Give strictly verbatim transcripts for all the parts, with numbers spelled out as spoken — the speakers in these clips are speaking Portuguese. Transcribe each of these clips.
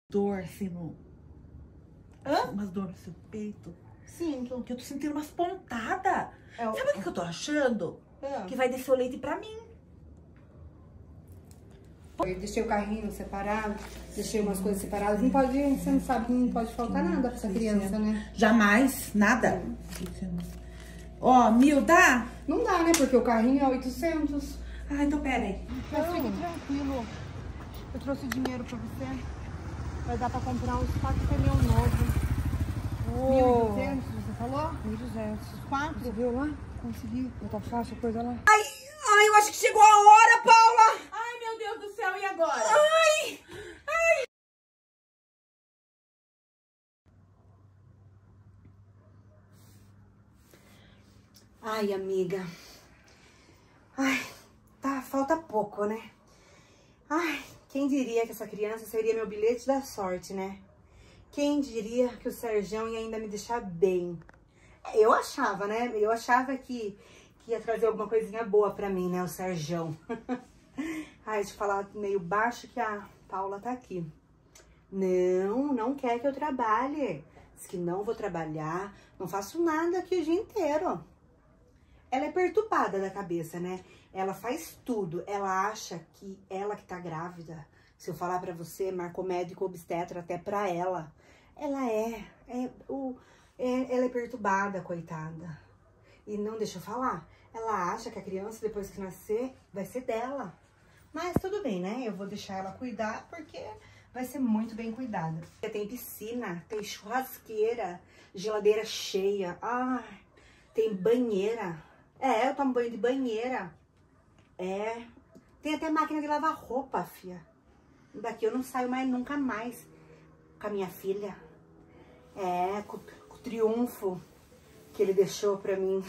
Dor assim no... Hã? Umas dor no seu peito. Sinto. Que eu tô sentindo umas pontadas. É o... Sabe o que, que eu tô achando? É. Que vai descer o leite pra mim. Eu deixei o carrinho separado, deixei umas coisas separadas. Não pode, você não sabe, não pode faltar nada pra essa criança, né? Jamais, nada. Ó, mil dá? Não dá, né? Porque o carrinho é oitocentos. Ah, então pera aí. Mas fique tranquilo. Eu trouxe dinheiro pra você. Vai dar pra comprar uns quatro pneus novos. Oh. mil e duzentos, você falou? mil e duzentos. Quatro? Você viu lá? Consegui. Não tá fácil a coisa lá? Ai, ai, eu acho que chegou a hora, Paula! Ai, meu Deus do céu, e agora? Ai! Ai! Ai, amiga. Ai, tá, falta pouco, né? Ai, quem diria que essa criança seria meu bilhete da sorte, né? Quem diria que o Serjão ia ainda me deixar bem? Eu achava, né? Eu achava que, que ia trazer alguma coisinha boa pra mim, né? O Serjão. Ai, deixa eu falar meio baixo que a Paula tá aqui. Não, não quer que eu trabalhe. Diz que não vou trabalhar, não faço nada aqui o dia inteiro. Ela é perturbada da cabeça, né? Ela faz tudo. Ela acha que ela que tá grávida. Se eu falar pra você, marcou médico obstetra até pra ela. Ela é, é, o, é, ela é perturbada, coitada. E não deixa eu falar. Ela acha que a criança, depois que nascer, vai ser dela. Mas tudo bem, né? Eu vou deixar ela cuidar, porque vai ser muito bem cuidada. Tem piscina, tem churrasqueira, geladeira cheia. Ai, tem banheira. É, eu tomo banho de banheira. É, tem até máquina de lavar roupa, fia. Daqui eu não saio mais nunca mais com a minha filha. É, com, com o triunfo que ele deixou pra mim.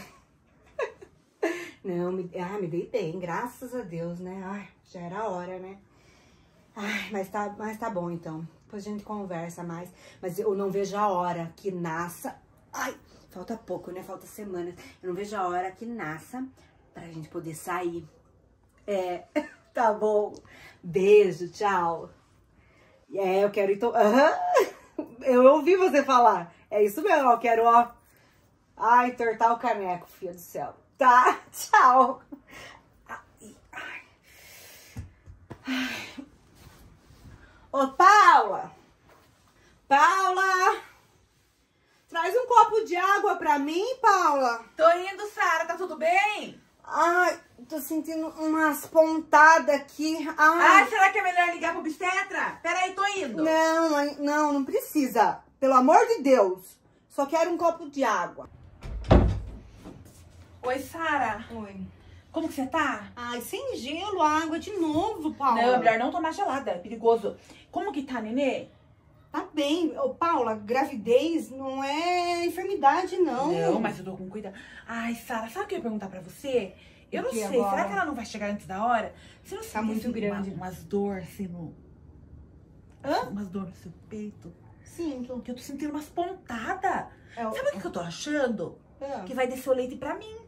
Não, me, ah, me dei bem, graças a Deus, né? Ai, já era a hora, né? Ai, mas tá, mas tá bom, então. Depois a gente conversa mais. Mas eu não vejo a hora que nasça. Ai, falta pouco, né? Falta semanas. Eu não vejo a hora que nasça pra gente poder sair. É, tá bom. Beijo, tchau. É, eu quero então... Uhum. Eu ouvi você falar. É isso mesmo, eu quero, ó... Ai, tortar o caneco, filha do céu. Tá, tchau. Ai, ai. Ai. Ô, Paula! Paula! Traz um copo de água pra mim, Paula. Tô indo, Sara, tá tudo bem? Ai, tô sentindo umas pontadas aqui. Ai. Ai, será que é melhor ligar pro obstetra? Peraí, tô indo. Não, mãe, não, não precisa. Pelo amor de Deus. Só quero um copo de água. Oi, Sara. Oi. Como que você tá? Ai, sem gelo, água de novo, Paula. Não, é melhor não tomar gelada, é perigoso. Como que tá, nenê? Tá bem. Ô, Paula, gravidez não é enfermidade, não. Não, mas eu tô com cuidado. Ai, Sara, sabe o que eu ia perguntar pra você? Eu O não que sei, agora? será que ela não vai chegar antes da hora? Você não Tá sente, muito assim, grande. Uma, umas dor assim no... Hã? Umas dor no seu peito? Sinto. Que eu tô sentindo umas pontadas. É o... Sabe o que, que eu tô achando? É. Que vai descer o leite pra mim.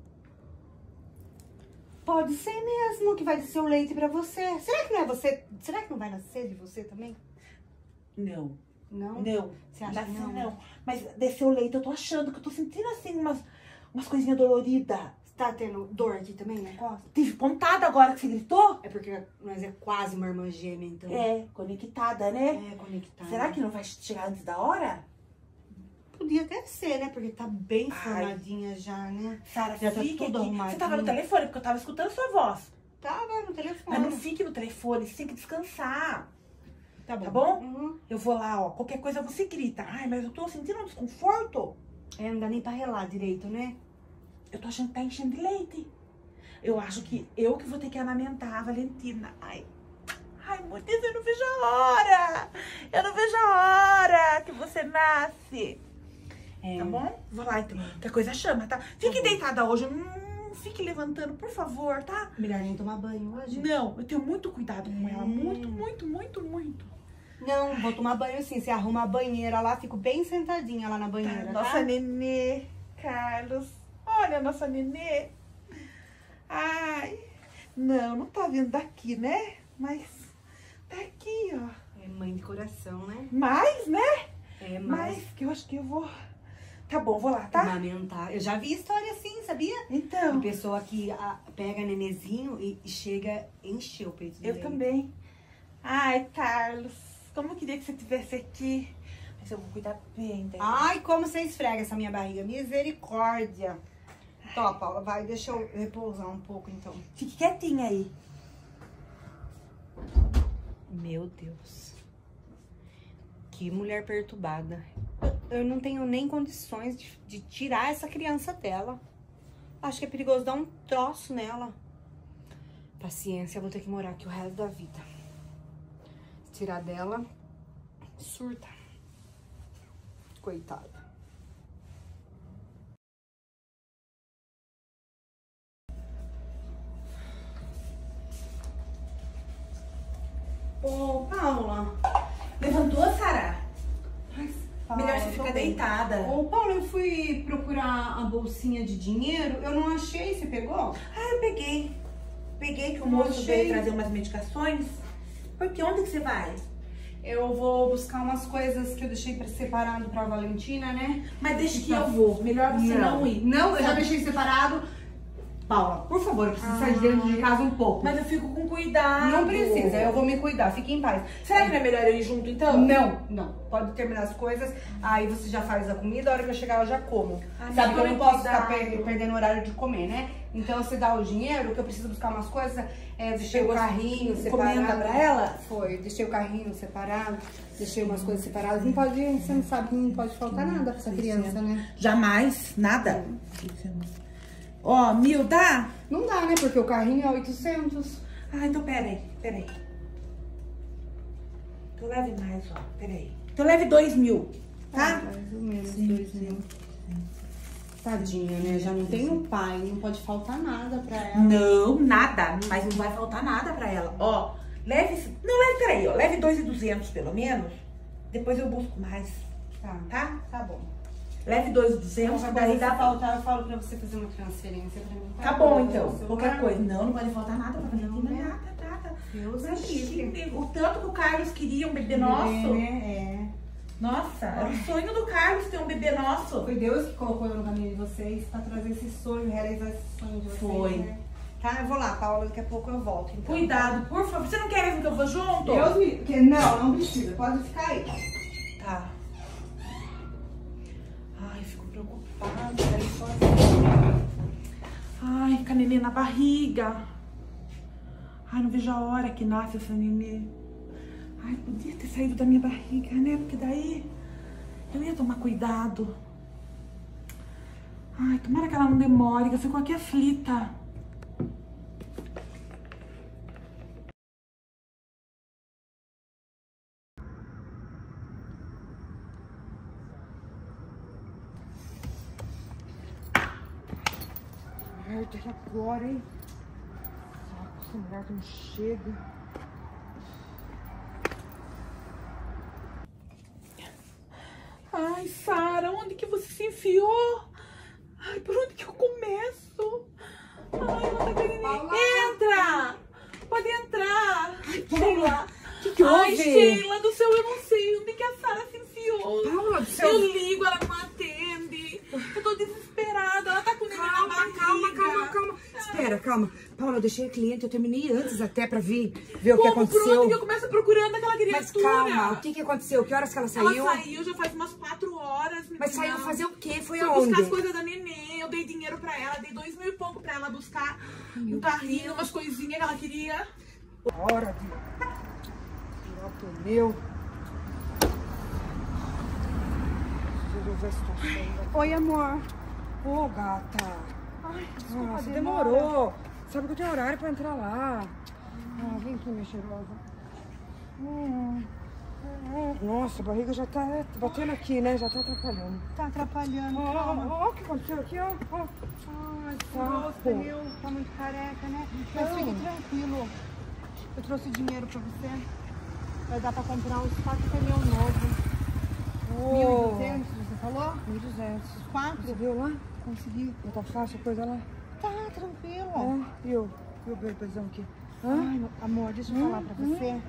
Pode ser mesmo que vai descer o leite pra você. Será que não é você? Será que não vai nascer de você também? Não. Não? Não. Você acha que Nascer não? não. Mas descer o leite, eu tô achando que eu tô sentindo assim umas, umas coisinhas doloridas. Você tá tendo dor aqui também na costa? Tive pontada agora que você gritou? É porque nós é quase uma irmã gêmea, então. É, conectada, né? É, conectada. Será que não vai chegar antes da hora? Podia até ser, né? Porque tá bem Ai. formadinha já, né? Sara, Já tá fique tudo aqui. arrumadinho. Você tava no telefone, porque eu tava escutando sua voz. Tava no telefone. Mas não fique no telefone, você tem que descansar. Tá bom. Tá bom? Uhum. Eu vou lá, ó. Qualquer coisa você grita. Ai, mas eu tô sentindo um desconforto. É, não dá nem pra relar direito, né? Eu tô achando que tá enchendo de leite. Eu acho que eu que vou ter que amamentar a Valentina. Ai, ai, meu Deus, eu não vejo a hora. Eu não vejo a hora que você nasce. É. Tá bom? Vou lá, então. Que a coisa chama, tá? Fique Tá bom. deitada hoje. Não fique levantando, por favor, tá? Melhor nem tomar banho hoje. Não, eu tenho muito cuidado com ela. É. Muito, muito, muito, muito. Não, vou tomar banho sim. Você arruma a banheira lá, fico bem sentadinha lá na banheira, tá? Nossa nenê, Carlos. Olha a nossa nenê. Ai, não, não tá vindo daqui, né? Mas tá aqui, ó. É mãe de coração, né? Mais, né? É, mais. mas... que eu acho que eu vou... Tá bom, vou lá, tá? Amamentar. Eu já vi história assim, sabia? Então. Uma pessoa que a, pega nenenzinho e, e chega a encher o peito dele. Eu também. Ai, Carlos, como eu queria que você estivesse aqui. Mas eu vou cuidar bem dela. Ai, como você esfrega essa minha barriga. Misericórdia. Tó, Paula, vai, deixa eu repousar um pouco, então. Fique quietinha aí. Meu Deus. Que mulher perturbada. Eu não tenho nem condições de, de tirar essa criança dela. Acho que é perigoso dar um troço nela. Paciência, eu vou ter que morar aqui o resto da vida. Se tirar dela, surta. Coitada. Ô, Paula. Levantou, Sara? Paula, Melhor você tô ficar bem. deitada. Ô, Paula, eu fui procurar a bolsinha de dinheiro, eu não achei, você pegou? Ah, eu peguei. Peguei que o Não moço achei. veio trazer umas medicações. Porque onde que você vai? Eu vou buscar umas coisas que eu deixei pra separado pra Valentina, né? Mas deixa que eu vou. Melhor você não, ir. Não, eu já Sabe? deixei separado. Paula, por favor, eu preciso sair de dentro de casa um pouco. Mas eu fico com cuidado. Não precisa, eu vou me cuidar, fique em paz. Será que não é melhor eu ir junto, então? Não, não. Pode terminar as coisas, aí você já faz a comida, a hora que eu chegar eu já como. Ah, Sabe que eu tome não posso ficar cuidado. per- perdendo o horário de comer, né? Então você dá o dinheiro, que eu preciso buscar umas coisas, é, deixei o Pegou carrinho separado. encomenda pra ela? Foi, deixei o carrinho separado, deixei umas coisas separadas. Não pode, você não sabe que não pode faltar nada pra essa criança, né? Jamais, nada. Ó, mil dá? Não dá, né? Porque o carrinho é oitocentos. Ah, então peraí, peraí. Então leve mais, ó, peraí. Então leve dois mil, tá? Mais ou menos, Sim, dois sim. mil. Tadinha, né? Já não tem um pai, não pode faltar nada pra ela. Não, nada, mas não vai faltar nada pra ela. Ó, leve, não leve, peraí, ó, leve dois mil e duzentos pelo menos. Depois eu busco mais, Tá, tá? tá bom. Leve dois mil e duzentos, Qualquer daí coisa dá se pra... faltar, eu falo pra você fazer uma transferência pra mim. Tá bom, Pelo então, celular. qualquer coisa. Não, não pode faltar nada pra Valentina, né? nada, nada. Deus Mas, livre. o tanto que o Carlos queria um bebê nosso. É, né? Nossa, era o sonho do Carlos ter um bebê É. nosso. Foi Deus que colocou eu no caminho de vocês pra trazer esse sonho, realizar esse sonho de vocês. Foi. Né? Tá, eu vou lá, Paula, daqui a pouco eu volto, então. Cuidado, por favor. Você não quer mesmo que eu vou junto? Deus me... que- Não, não precisa. Pode ficar aí. Tá. Ai, fico preocupada. Peraí, só assim. Ai, com a nenê na barriga. Ai, não vejo a hora que nasce essa nenê. Ai, podia ter saído da minha barriga, né? Porque daí eu ia tomar cuidado. Ai, tomara que ela não demore, que eu fico aqui aflita. Merda, e agora, hein? Saco, essa mulher que não chega. Ai, Sara, onde que você se enfiou? Ai, por onde que eu começo? Ai, ela tá querendo... Paula! Entra! Pode entrar! Ai, Sheila! O que que Ai, houve? Sheila, do céu, eu não sei onde que a Sara se enfiou. Paula, do céu. Eu ligo, ela não atende. Eu tô desesperada, ela tá com o neném na Calma, barriga. calma, calma, calma. Espera, calma. Paula, eu deixei a cliente, eu terminei antes até pra vir ver o que Como? Por aconteceu. onde que eu começo procurando aquela criatura? Mas calma, o que que aconteceu? Que horas que ela saiu? Ela saiu já faz umas quatro horas. Mas menina. saiu fazer o quê? Foi Foi aonde? buscar as coisas da neném, eu dei dinheiro pra ela, dei dois mil e pouco pra ela buscar um carrinho, umas coisinhas que ela queria. Hora de tirar o pneu. Deixa eu ver a situação. Oi, amor. Ô, gata. Ai, Nossa, demorou. Sabe que eu tenho horário pra entrar lá. Ah, vem aqui, minha cheirosa. Hum. Hum. Nossa, a barriga já tá batendo aqui, né? Já tá atrapalhando. Tá atrapalhando, Ó, calma. ó, ó, o que aconteceu aqui, ó. ó. Ai, Saco. nossa, meu, tá muito careca, né? Mas Não. fique tranquilo. Eu trouxe dinheiro pra você. Vai dar pra comprar uns quatro pneus novos. Ô, mil e duzentos, você falou? mil e duzentos. Os quatro? Você viu lá? Consegui. Não tá fácil a coisa lá? Tá, tranquilo. É. E o, e o bebezão aqui? Hã? Ai, amor, deixa eu Hum, falar pra hum. você.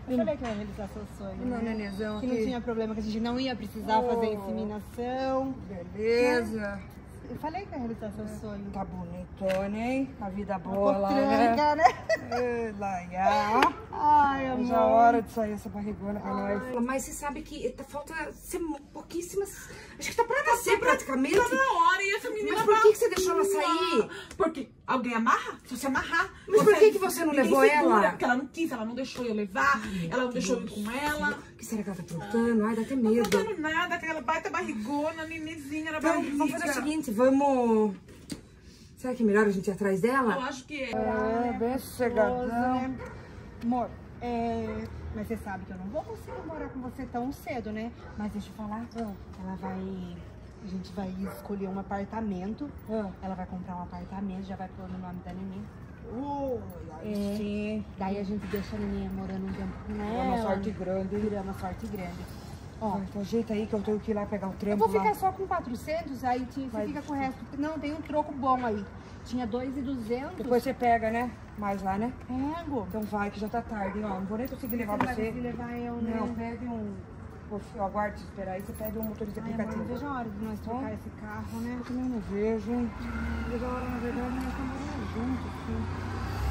Eu falei que eu ia realizar seu sonho. Não, né? nenezão Que aqui. não tinha problema, que a gente não ia precisar Oh. fazer inseminação. Beleza. Eu falei que eu ia realizar seu sonho. Tá bonitona, hein? A vida boa lá, né? Potranca, né? Ê, Laia. Ai, amor. Já é hora de sair essa barrigona pra nós. Mas você sabe que tá, falta ser pouquíssimas... Acho que tá pra nascer praticamente. Tá na hora e essa menina Mas por que, que você deixou ela sair? Porque alguém amarra? Se você amarrar... Mas por você- que que você não ninguém levou segura, ela? Porque ela não quis, ela não deixou eu levar, ela não deixou eu ir com ela. O que será que ela tá aprontando? Ai, dá até Não medo. tô dando nada, aquela baita barrigona, nenenzinha na Então, barriga. vamos fazer o seguinte, vamos... Será que é melhor a gente ir atrás Eu dela? acho que é. É, bem sossegadão. Né? Amor, é... mas você sabe que eu não vou conseguir morar com você tão cedo, né? Mas deixa eu falar, ela vai... A gente vai escolher um apartamento. Ah. Ela vai comprar um apartamento, já vai pôr no nome da neném. Ui, aí É. sim. Daí a gente deixa a neném morando um tempo com É ela. uma sorte grande. Virou uma sorte grande. Ó, Então ajeita aí que eu tenho que ir lá pegar o eu trampo vou ficar lá. só com quatrocentos, aí te- você Vai. fica com o resto. Não, tem um troco bom aí. Tinha dois mil e duzentos. Depois você pega, né? Mais lá, né? Pego. Então vai, que já tá tarde, ó. Não vou nem conseguir levar Você não vai você. conseguir levar eu, né? Não, pede um... Você aguarde se esperar aí, você pede um motorista Ai, amor, não aplicativo. vejo a hora de nós trocar esse carro, né? Eu também não vejo, hein? Não vejo a hora, na verdade, nós estamos morando juntos, sim.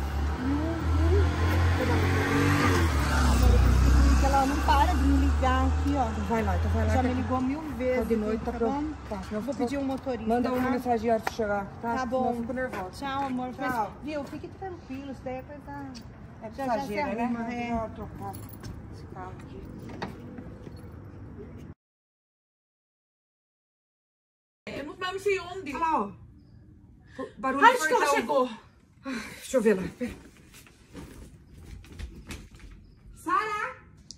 Ela não para de me ligar aqui, ó. Vai lá, então vai lá. Já que me ligou mil vezes. Tá de noite, aqui, tá tá pronto. bom? Tá. Eu vou pedir um motorista. Manda uma tá? mensagem antes de chegar, tá? Tá bom. Senão eu fico nervosa. Tchau, amor. Mas, Tchau. viu, fique tranquilo. Isso daí é coisa... É Já- já se passageira, né? arruma, é. Já trocar esse carro aqui. Eu não, não sei onde. Olha lá, ó. Barulho Ai, de acho que ela portão. chegou. Deixa eu ver lá. Pera. Sara!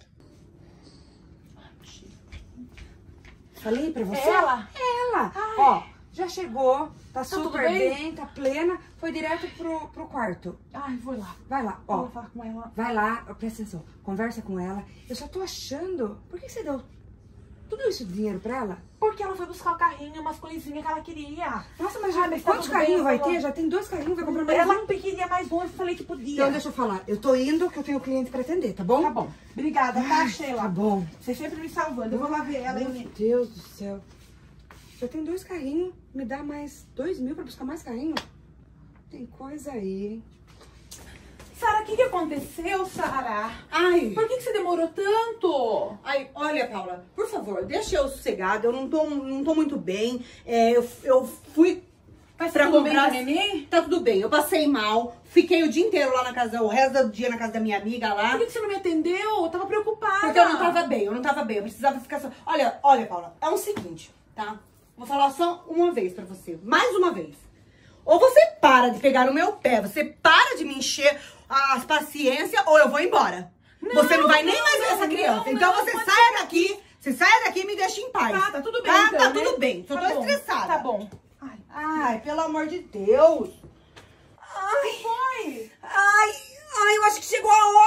Falei pra você? Ela? Ela! Ó, já chegou, tá, tudo super bem? bem? tá plena. Foi direto pro, pro quarto. Ai, vou lá. Vai lá, Ó. ó. Vou falar com ela. Vai lá, ó, presta atenção. Conversa com ela. Eu só tô achando. Por que você deu tudo isso de dinheiro pra ela? Porque ela foi buscar o carrinho, umas coisinhas que ela queria. Nossa, mas, Ai, já, mas tá quantos tudo carrinhos bem, vai falou. ter? Já tem dois carrinhos, vai comprar mais Ela um. não queria mais um, eu falei que podia. Então deixa eu falar. Eu tô indo, que eu tenho cliente pra atender, tá bom? Tá bom. Obrigada, tá, Sheila? Tá bom. Você sempre me salvando. Eu vou lá ver ela. Meu hein? Deus do céu. Já tem dois carrinhos. Me dá mais dois mil pra buscar mais carrinho? Tem coisa aí, hein? Sara, o que, que aconteceu, Sara? Ai, Por que, que você demorou tanto? ai, olha, Paula, por favor, deixa eu sossegada. Eu não tô, não tô muito bem. É, eu, eu fui Mas pra tudo bem comprar... com a neném? Tá tudo bem, eu passei mal. Fiquei o dia inteiro lá na casa, o resto do dia na casa da minha amiga lá. Por que, que você não me atendeu? Eu tava preocupada. Porque eu não tava bem, eu não tava bem, eu precisava ficar só... Olha, olha, Paula, é o seguinte, tá? Vou falar só uma vez pra você, mais uma vez. Ou você para de pegar no meu pé, você para de me encher as paciências, ou eu vou embora. Não, você não vai nem não, mais ver não, essa criança. não, então não, você pode saia daqui, você saia daqui e me deixa em paz. Tá, tá tudo bem, Tá, então, tá né? tudo bem, só Tá tô bom, estressada. Tá bom. Ai, Ai, pelo amor de Deus. ai. Foi? Ai, ai, eu acho que chegou a hora.